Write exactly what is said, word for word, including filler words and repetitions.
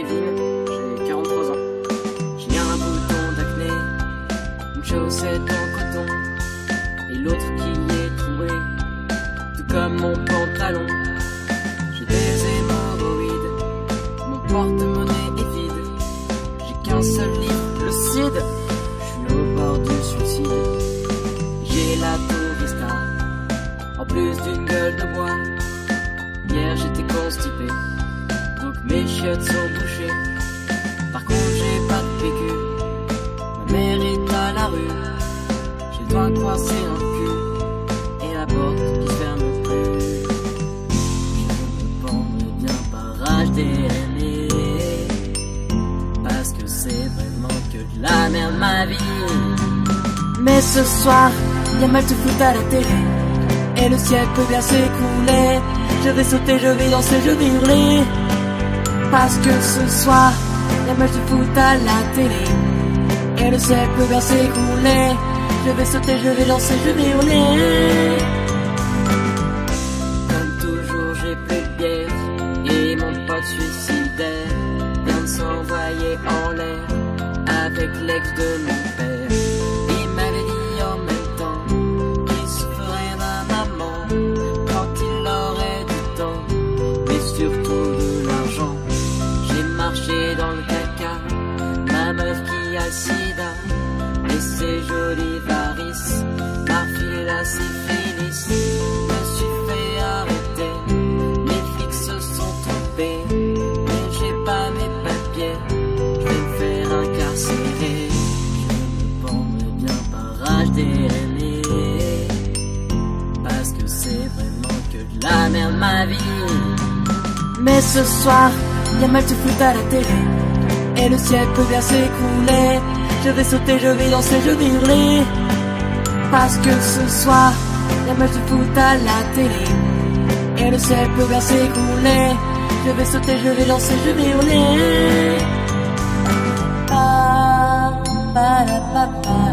Kevin, j'ai quarante-trois ans. J'ai un bouton d'acné, une chaussette en coton, et l'autre qui est trouée, tout comme mon pantalon. J'ai des hémorroïdes, mon porte-monnaie est vide. J'ai qu'un seul livre, le Cid, je suis au bord du suicide. J'ai la tourista, en plus d'une gueule de bois. Hier j'étais constipé, donc mes chiottes sont bouchées. Par contre j'ai pas de P Q, ma mère est à la rue. J'ai le doigt coincé dans le cul, et la porte qui se ferme plus. Je me prendre bien par H D N E, parce que c'est vraiment que de la merde ma vie. Mais ce soir, y'a mal te foutre à la télé, et le ciel peut bien s'écouler. Je vais sauter, je vais danser, je vais hurler, parce que ce soir, y'a mal te foutre à la télé, et le ciel peut bien s'écouler. Je vais sauter, je vais danser, je vais hurler. Comme toujours, j'ai plus de bière, et mon pote suicidaire vient de s'envoyer en l'air avec l'ex de mon père. Il m'avait dit en même temps qu'il se ferait ma maman quand il aurait du temps, mais surtout de l'argent. J'ai marché dans le caca, ma meuf qui a le sida et ses jolies varices m'a filé la syphilis. Me suis fait arrêter, les flics se sont trompés, mais j'ai pas mes papiers, je vais me faire incarcérer. Je me prendrai bien par H D N E, parce que c'est vraiment que de la merde ma vie. Mais ce soir, y'a mal te foutre à la télé, et le ciel peut bien s'écouler. Je vais sauter, je vais danser, je vais hurler, parce que ce soir, y'a mal te foutre à la télé, et le ciel peut bien s'écouler. Je vais sauter, je vais danser, je vais hurler. Pa, pa, la, pa, pa.